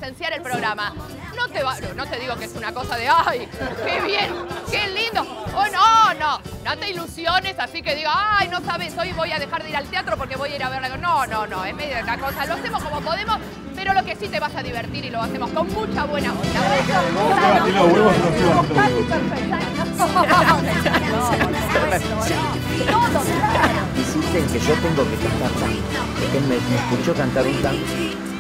presenciar el programa. No te digo que es una cosa de, ¡ay, qué bien, qué lindo! Oh, no te ilusiones, así que diga, ¡ay, no sabes, hoy voy a dejar de ir al teatro porque voy a ir a verla! No, es medio de otra cosa. Lo hacemos como podemos, pero lo que sí te vas a divertir y lo hacemos con mucha buena onda. Insisten que yo tengo que cantar tango. Él me escuchó cantar un tango.